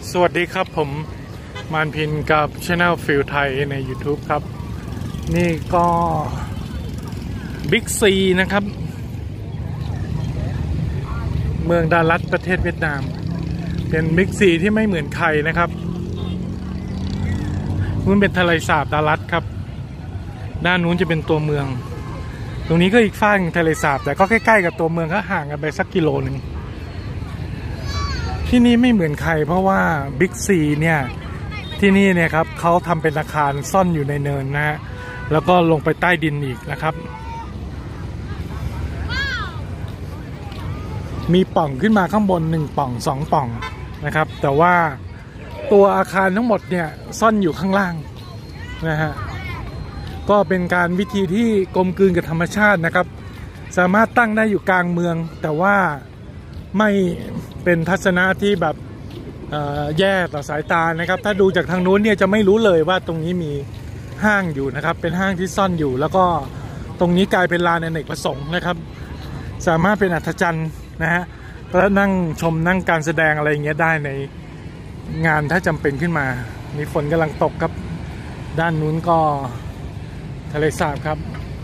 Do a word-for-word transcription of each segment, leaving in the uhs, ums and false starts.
สวัสดีครับผมมานพินกับ Channel ฟิลไทยใน YouTube ครับนี่ก็บิ๊กซีนะครับเมืองดารัตประเทศเวียดนามเป็นบิ๊กซีที่ไม่เหมือนใครนะครับมันเป็นทะเลสาบดารัตครับด้านนู้นจะเป็นตัวเมืองตรงนี้ก็อีกฝั่งทะเลสาบแต่ก็ใกล้ๆกับตัวเมืองก็ห่างกันไปสักกิโลหนึ่งที่นี่ไม่เหมือนใครเพราะว่าบิ๊กซีเนี่ยที่นี่เนี่ยครับเขาทำเป็นอาคารซ่อนอยู่ในเนินนะฮะแล้วก็ลงไปใต้ดินอีกนะครับมีปล่องขึ้นมาข้างบนหนึ่งปล่องสองปล่องนะครับแต่ว่าตัวอาคารทั้งหมดเนี่ยซ่อนอยู่ข้างล่างนะฮะก็เป็นการวิธีที่กลมกลืนกับธรรมชาตินะครับสามารถตั้งได้อยู่กลางเมืองแต่ว่าไม่เป็นทัศนะที่แบบแย่ต่อสายตานะครับถ้าดูจากทางนู้นเนี่ยจะไม่รู้เลยว่าตรงนี้มีห้างอยู่นะครับเป็นห้างที่ซ่อนอยู่แล้วก็ตรงนี้กลายเป็นลานอเนกประสงค์นะครับสามารถเป็นอัศจรรย์นะฮะแล้วนั่งชมนั่งการแสดงอะไรอย่างเงี้ยได้ในงานถ้าจำเป็นขึ้นมามีฝนกำลังตกครับด้านนู้นก็ทะเลสาบครับ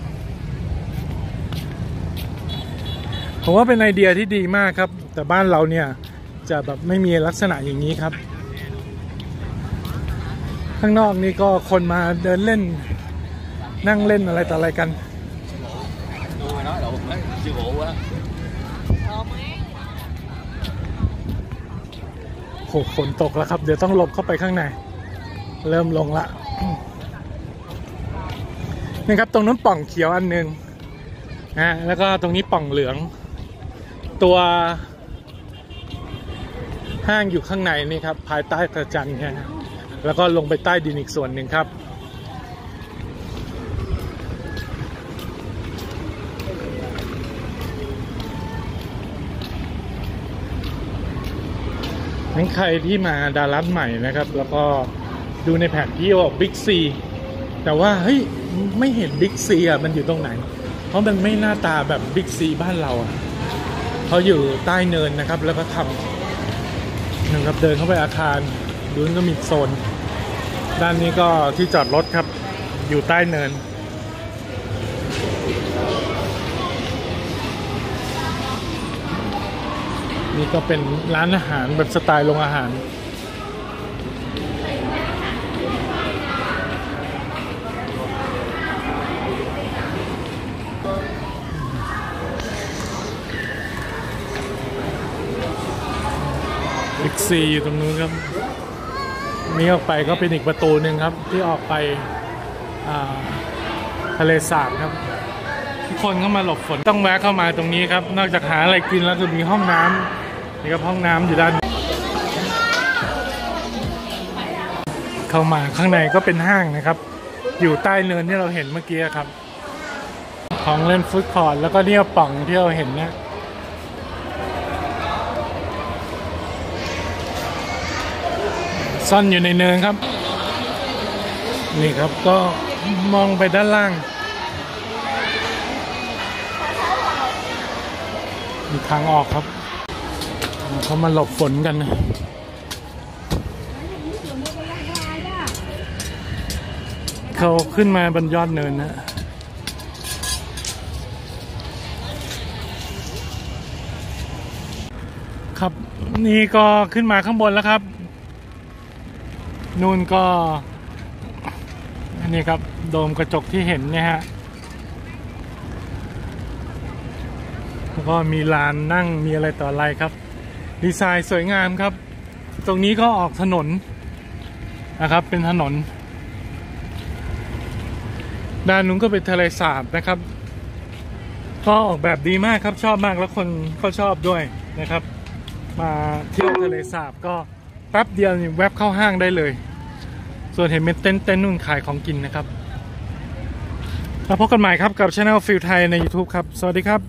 ผมว่าเป็นไอเดียที่ดีมากครับแต่บ้านเราเนี่ยจะแบบไม่มีลักษณะอย่างนี้ครับข้างนอกนี่ก็คนมาเดินเล่นนั่งเล่นอะไรต่ออะไรกันโหฝนตกแล้วครับเดี๋ยวต้องหลบเข้าไปข้างในเริ่มลงละนี่ครับตรงนู้นป่องเขียวอันหนึ่งนะแล้วก็ตรงนี้ป่องเหลืองตัวห้างอยู่ข้างในนี่ครับภายใต้พระจันทร์เนี่ยแล้วก็ลงไปใต้ดินอีกส่วนหนึ่งครับงั้นใครที่มาดารัตใหม่นะครับแล้วก็ดูในแผนที่ว่าบิ๊กซีแต่ว่าเฮ้ยไม่เห็นบิ๊กซีอ่ะมันอยู่ตรงไหนเพราะมันไม่หน้าตาแบบบิ๊กซีบ้านเราอ่ะเขาอยู่ใต้เนินนะครับแล้วก็ทำนะครับเดินเข้าไปอาคารดูก็มีโซนด้านนี้ก็ที่จอดรถครับอยู่ใต้เนินนี่ก็เป็นร้านอาหารแบบสไตล์โรงอาหารบิ๊กซีอยู่ตรงนู้นครับมีออกไปก็เป็นอีกประตูหนึ่งครับที่ออกไปทะเลสาบครับทุกคนเข้ามาหลบฝนต้องแวะเข้ามาตรงนี้ครับนอกจากหาอะไรกินแล้วก็มีห้องน้ำนี่ครับห้องน้ำอยู่ด้านเข้ามาข้างในก็เป็นห้างนะครับอยู่ใต้เนินที่เราเห็นเมื่อกี้ครับของเล่นฟู้ดคอร์ทแล้วก็เนี่ยป่องที่เราเห็นเนี่ยซ่อนอยู่ในเนินครับนี่ครับก็มองไปด้านล่างมีทางออกครับเขามาหลบฝนกันนะเขาขึ้นมาบนยอดเนินนะครับนี่ก็ขึ้นมาข้างบนแล้วครับนู่นก็อันนี้ครับโดมกระจกที่เห็นเนี่ยฮะแล้วก็มีลานนั่งมีอะไรต่ออะไรครับดีไซน์สวยงามครับตรงนี้ก็ออกถนนนะครับเป็นถนนด้านนู้นก็เป็นทะเลสาบนะครับก็ออกแบบดีมากครับชอบมากแล้วคนก็ชอบด้วยนะครับมาเที่ยวทะเลสาบก็แป๊บเดียวแวบเข้าห้างได้เลยส่วนเห็นเป็นเต็นท์เต็นท์นู่นขายของกินนะครับแล้วพบกันใหม่ครับกับ Channel ฟิลไทยใน YouTube ครับสวัสดีครับ